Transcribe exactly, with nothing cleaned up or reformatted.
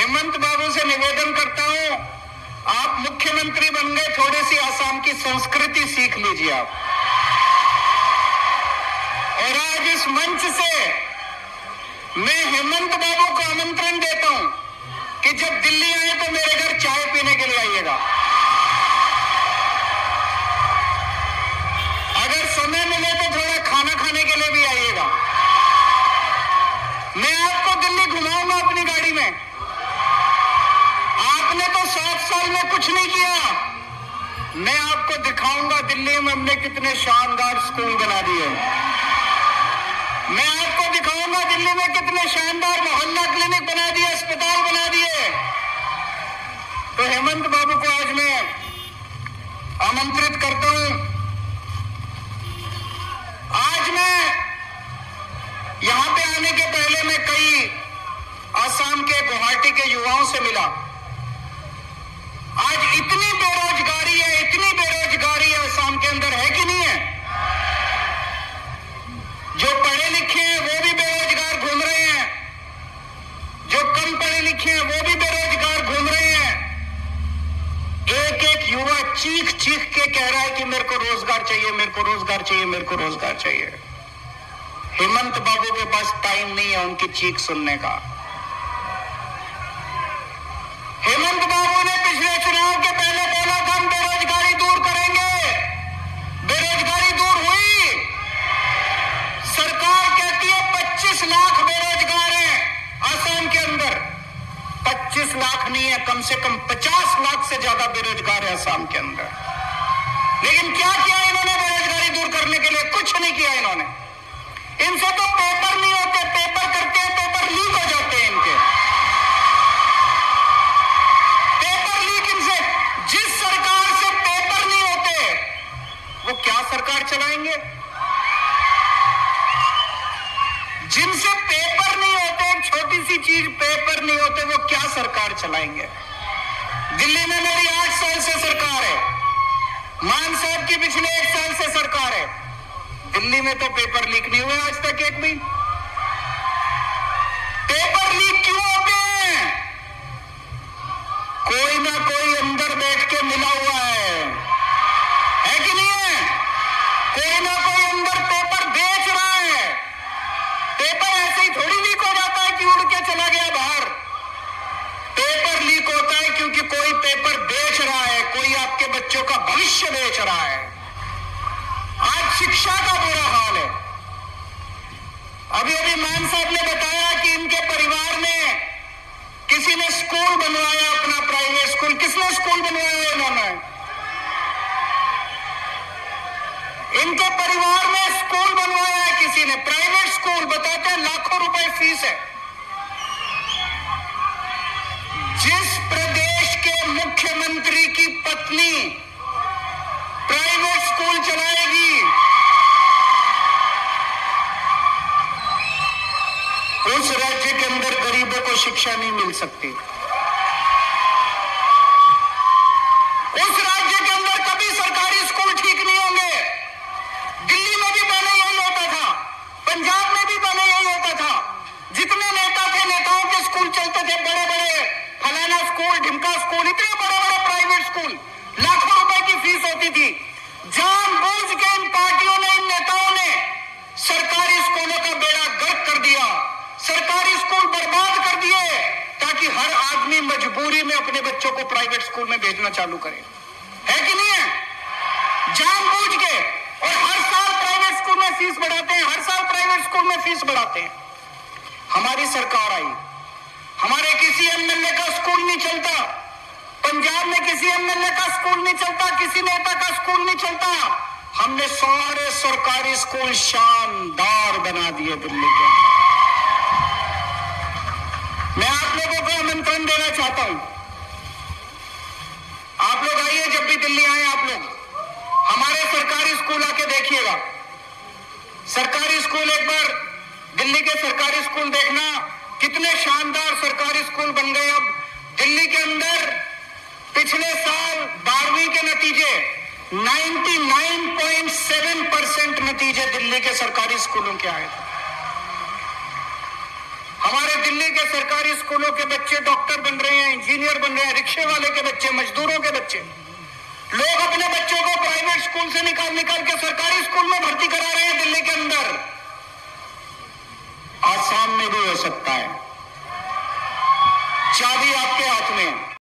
हेमंत बाबू से निवेदन करता हूं, आप मुख्यमंत्री बन गए, थोड़ी सी आसाम की संस्कृति सीख लीजिए आप। और आज इस मंच से मैं हेमंत बाबू को आमंत्रण देता हूं कि जब दिल्ली आए तो मेरे घर चाय पीने के लिए आइएगा। अगर समय मिले तो थोड़ा खाना खाने के लिए भी आइएगा। मैं आपको दिल्ली घुमाऊंगा अपनी गाड़ी में। आपने तो सात साल में कुछ नहीं किया, मैं आपको दिखाऊंगा दिल्ली में हमने कितने शानदार स्कूल बना दिए। मैं आपको दिखाऊंगा दिल्ली में कितने शानदार मोहल्ला क्लिनिक बना दिए, अस्पताल बना दिए। तो हेमंत बाबू को आज मैं आमंत्रित करता हूं। आज मैं यहां पे आने के पहले मैं कई आसाम के गुवाहाटी के युवाओं से मिला। आज इतनी बेरोजगारी है, इतनी बेरोजगारी है आसाम के अंदर, है कि नहीं है? जो पढ़े लिखे हैं वो भी बेरोजगार घूम रहे हैं, जो कम पढ़े लिखे हैं वो भी बेरोजगार घूम रहे हैं। एक एक युवा चीख चीख के कह रहा है कि मेरे को रोजगार चाहिए, मेरे को रोजगार चाहिए, मेरे को रोजगार चाहिए। हेमंत बाबू के पास टाइम नहीं है उनकी चीख सुनने का। हेमंत बाबू ने पिछले चुनाव के पहले बोला था हम बेरोजगारी दूर करेंगे, बेरोजगारी दूर हुई। सरकार कहती है पच्चीस लाख बेरोजगार हैं आसाम के अंदर। पच्चीस लाख नहीं है, कम से कम पचास लाख से ज्यादा बेरोजगार है आसाम के अंदर। लेकिन क्या किया इन्होंने बेरोजगारी दूर करने के लिए? कुछ नहीं किया इन्होंने। इनसे तो पेपर नहीं होते, पेपर करते हैं, पेपर लीक हो जाते हैं इनके। पेपर लीक इनसे, जिस सरकार से पेपर नहीं होते वो क्या सरकार चलाएंगे? जिनसे पेपर नहीं होते, एक छोटी सी चीज पेपर नहीं होते, वो क्या सरकार चलाएंगे? दिल्ली में मेरी आठ साल से सरकार है, मान साहब की पिछले एक साल से सरकार है। दिल्ली में तो पेपर लीक नहीं हुए आज तक एक भी। पेपर लीक क्यों होते हैं? कोई ना कोई अंदर बैठ के मिला हुआ है, है कि नहीं है? कोई ना कोई अंदर पेपर बेच रहा है। पेपर ऐसे ही थोड़ी लीक हो जाता है कि उड़ के चला गया बाहर। पेपर लीक होता है क्योंकि कोई पेपर बेच रहा है, कोई आपके बच्चों का भविष्य बेच रहा है। आज शिक्षा का बुरा हाल है। अभी अभी मान साहब ने बताया कि इनके परिवार में किसी ने स्कूल बनवाया, अपना प्राइवेट स्कूल। किसने स्कूल बनवाया? इन्होंने। इनके परिवार में स्कूल बनवाया है किसी ने, प्राइवेट स्कूल। बताते हैं लाखों रुपए फीस है। जिस प्रदेश के मुख्यमंत्री की पत्नी प्राइवेट स्कूल चलाएगी, उस राज्य के अंदर गरीबों को शिक्षा नहीं मिल सकती। उस राज्य के अंदर कभी सरकारी स्कूल ठीक नहीं होंगे। दिल्ली में भी पहले यही होता था, पंजाब में भी पहले यही होता था। जितने नेता थे, नेताओं के स्कूल चलते थे, बड़े बड़े फलाना स्कूल, ढिमका स्कूल, इतने बड़े बड़े प्राइवेट स्कूल, लाखों रुपए की फीस होती थी। जानबूझ के इन पार्टियों ने, इन नेताओं ने सरकारी स्कूलों का बेड़ा गर्क कर दिया, सरकारी स्कूल बर्बाद कर दिए, ताकि हर आदमी मजबूरी में अपने बच्चों को प्राइवेट स्कूल में भेजना चालू करे। है कि नहीं है? जानबूझ के। और हर साल प्राइवेट स्कूल में फीस बढ़ाते हैं, हर साल प्राइवेट स्कूल में फीस बढ़ाते हैं। हमारी सरकार आई, हमारे किसी एमएलए का स्कूल नहीं चलता, पंजाब में किसी एमएलए का स्कूल नहीं चलता, किसी नेता का स्कूल नहीं चलता। हमने सारे सरकारी स्कूल शानदार बना दिए दिल्ली के। मैं आप लोगों को आमंत्रण देना चाहता हूं, आप लोग आइए, जब भी दिल्ली आए आप लोग हमारे सरकारी स्कूल आके देखिएगा। सरकारी स्कूल एक बार दिल्ली के सरकारी स्कूल देखना, कितने शानदार सरकारी स्कूल बन गए। अब दिल्ली के अंदर पिछले साल बारहवीं के नतीजे निन्यानवे पॉइंट सात परसेंट नतीजे दिल्ली के सरकारी स्कूलों के आए थे। हमारे दिल्ली के सरकारी स्कूलों के बच्चे डॉक्टर बन रहे हैं, इंजीनियर बन रहे हैं, रिक्शे वाले के बच्चे, मजदूरों के बच्चे। लोग अपने बच्चों को प्राइवेट स्कूल से निकाल निकाल के सरकारी स्कूल में भर्ती करा रहे हैं दिल्ली के अंदर। आसाम में भी हो सकता है, चाबी आपके हाथ में।